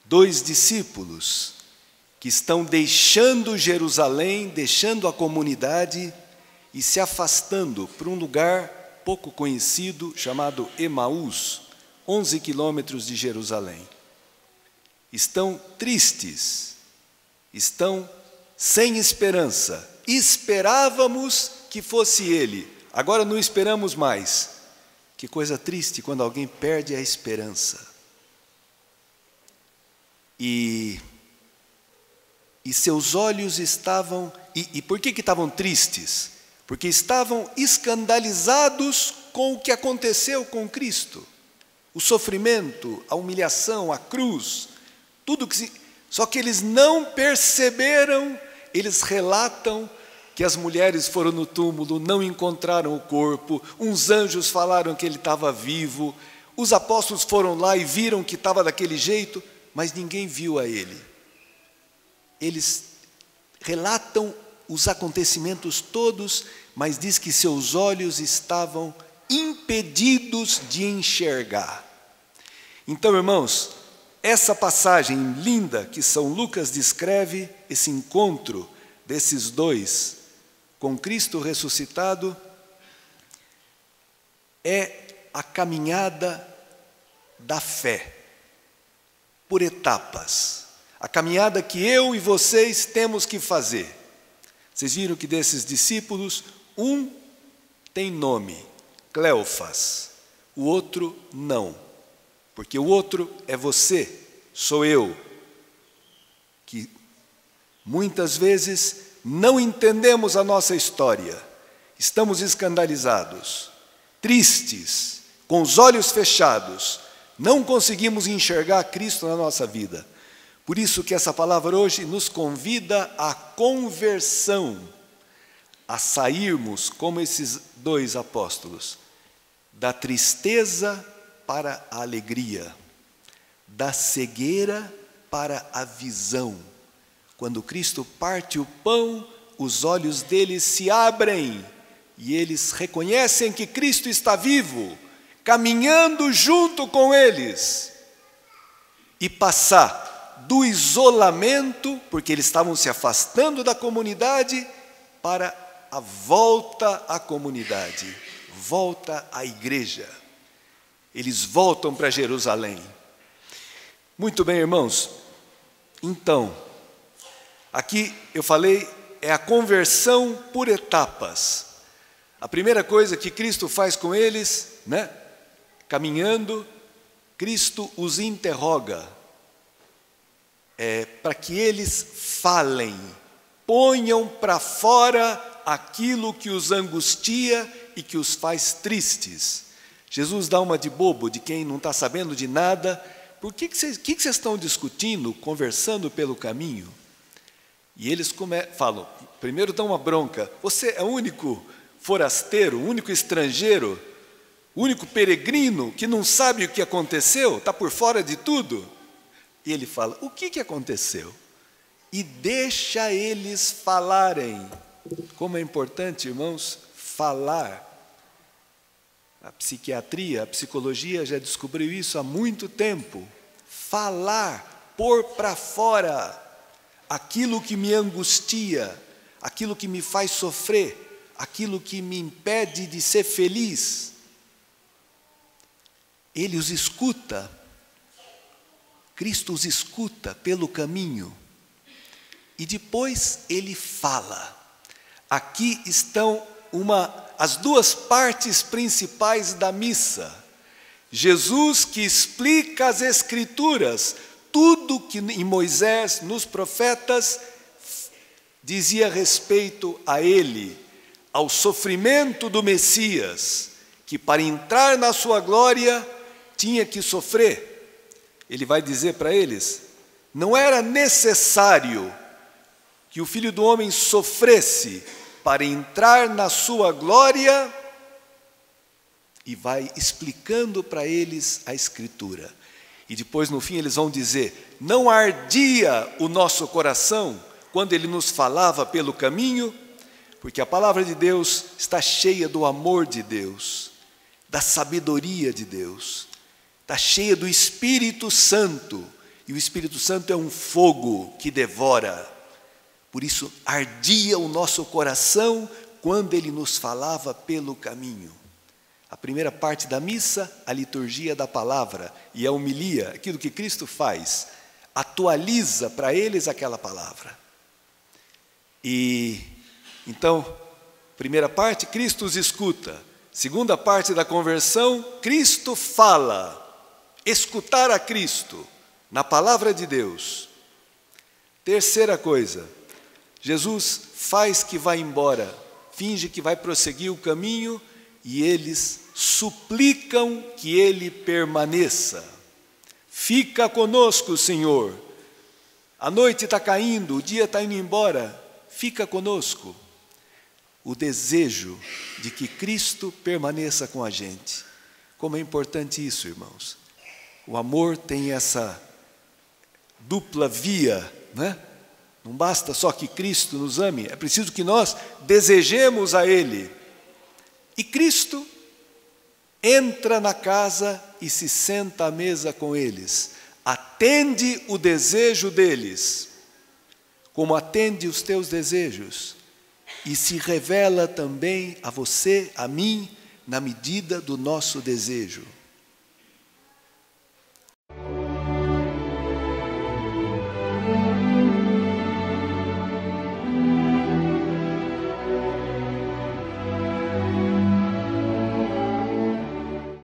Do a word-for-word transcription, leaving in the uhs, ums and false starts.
dois discípulos que estão deixando Jerusalém, deixando a comunidade e se afastando para um lugar pouco conhecido chamado Emaús, onze quilômetros de Jerusalém. Estão tristes, estão sem esperança. Esperávamos que fosse ele, agora não esperamos mais. Que coisa triste quando alguém perde a esperança. E, e seus olhos estavam... E, e por que que estavam tristes? Porque estavam escandalizados com o que aconteceu com Cristo. O sofrimento, a humilhação, a cruz, tudo que se... Só que eles não perceberam, eles relatam que as mulheres foram no túmulo, não encontraram o corpo, uns anjos falaram que ele estava vivo, os apóstolos foram lá e viram que estava daquele jeito, mas ninguém viu a ele. Eles relatam os acontecimentos todos, mas diz que seus olhos estavam impedidos de enxergar. Então, irmãos, essa passagem linda que São Lucas descreve, esse encontro desses dois com Cristo ressuscitado, é a caminhada da fé, por etapas. A caminhada que eu e vocês temos que fazer. Vocês viram que desses discípulos, um tem nome, Cleofas, o outro não, porque o outro é você, sou eu, que muitas vezes não entendemos a nossa história, estamos escandalizados, tristes, com os olhos fechados, não conseguimos enxergar Cristo na nossa vida. Por isso que essa palavra hoje nos convida à conversão, a sairmos, como esses dois apóstolos, da tristeza para a alegria, da cegueira para a visão. Quando Cristo parte o pão, os olhos deles se abrem e eles reconhecem que Cristo está vivo, caminhando junto com eles. E passar do isolamento, porque eles estavam se afastando da comunidade, para a volta à comunidade, volta à igreja. Eles voltam para Jerusalém. Muito bem, irmãos. Então, aqui eu falei, é a conversão por etapas. A primeira coisa que Cristo faz com eles, né? Caminhando, Cristo os interroga, é, para que eles falem, ponham para fora aquilo que os angustia e que os faz tristes. Jesus dá uma de bobo, de quem não está sabendo de nada. Por que que vocês, que que vocês estão discutindo, conversando pelo caminho? E eles come, falam, primeiro dão uma bronca, você é o único forasteiro, o único estrangeiro, o único peregrino que não sabe o que aconteceu, está por fora de tudo. E ele fala, o que que aconteceu? E deixa eles falarem. Como é importante, irmãos, falar. A psiquiatria, a psicologia já descobriu isso há muito tempo. Falar, pôr para fora aquilo que me angustia, aquilo que me faz sofrer, aquilo que me impede de ser feliz. Ele os escuta, Cristo os escuta pelo caminho e depois ele fala. Aqui estão uma, as duas partes principais da missa. Jesus que explica as Escrituras, tudo que em Moisés, nos profetas, dizia respeito a ele, ao sofrimento do Messias, que para entrar na sua glória tinha que sofrer. Ele vai dizer para eles, não era necessário que o Filho do Homem sofresse para entrar na sua glória, e vai explicando para eles a Escritura. E depois, no fim, eles vão dizer, não ardia o nosso coração quando ele nos falava pelo caminho, porque a palavra de Deus está cheia do amor de Deus, da sabedoria de Deus, está cheia do Espírito Santo, E o Espírito Santo é um fogo que devora. Por isso, ardia o nosso coração quando ele nos falava pelo caminho. A primeira parte da missa, a liturgia da palavra e a homilia, aquilo que Cristo faz, atualiza para eles aquela palavra. E então, primeira parte, Cristo os escuta. Segunda parte da conversão, Cristo fala. Escutar a Cristo na palavra de Deus. Terceira coisa, Jesus faz que vai embora, finge que vai prosseguir o caminho e eles suplicam que ele permaneça. Fica conosco, Senhor. A noite está caindo, o dia está indo embora. Fica conosco. O desejo de que Cristo permaneça com a gente. Como é importante isso, irmãos. O amor tem essa dupla via, né? Não basta só que Cristo nos ame, é preciso que nós desejemos a Ele. E Cristo entra na casa e se senta à mesa com eles. Atende o desejo deles, como atende os teus desejos. E se revela também a você, a mim, na medida do nosso desejo.